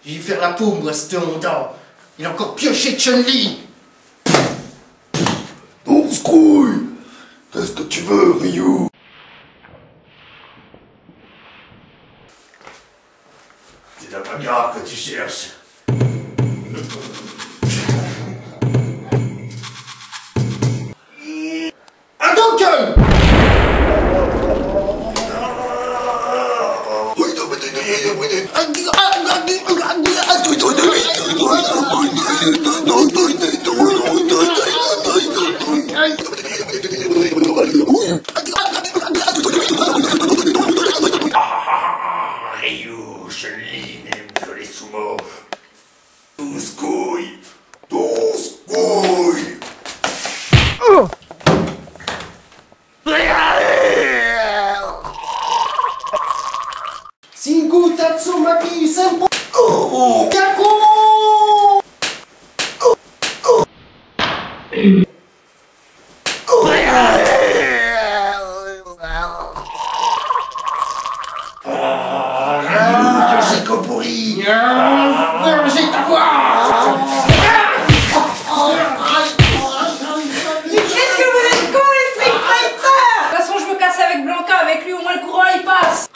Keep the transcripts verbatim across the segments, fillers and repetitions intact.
J'ai dû faire la peau, moi, ce Honda. Il a encore pioché Chun-Li. Douze couilles. Qu'est-ce que tu veux, Ryu? C'est la bagarre que tu cherches. Hadouken! Ah, Ryu, Chun-Li n'aime que les sumo. Douze couilles. Douze couilles. Oh. Singu Tatsumaki Senpo. Oh. Yaku! Ah, j'ai compris. J'ai ta voix! Qu'est-ce que vous êtes cons les Street Fighters! De toute façon je me casse avec Blanca, avec lui au moins le courant il passe.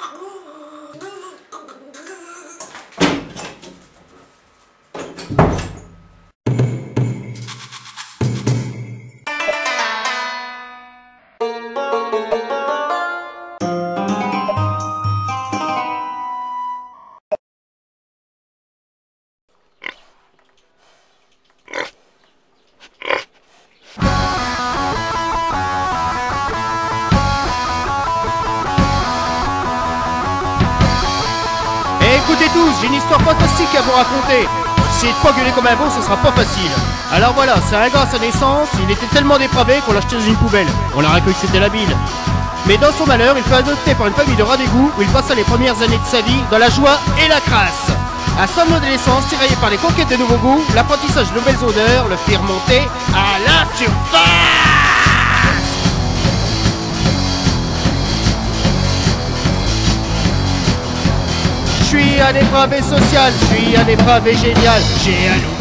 Écoutez tous, j'ai une histoire fantastique à vous raconter. Essayez de pas gueuler comme un veau, ce sera pas facile. Alors voilà, c'est un gars à sa naissance, il était tellement dépravé qu'on l'a jeté dans une poubelle. On l'a recueilli que c'était la bile. Mais dans son malheur, il fut adopté par une famille de rats d'égout où il passa les premières années de sa vie dans la joie et la crasse. À son adolescence, tiraillé par les conquêtes de nouveaux goûts, l'apprentissage de nouvelles odeurs le fit remonter à la surface. Je suis un dépravé social, je suis un dépravé génial, j'ai un loup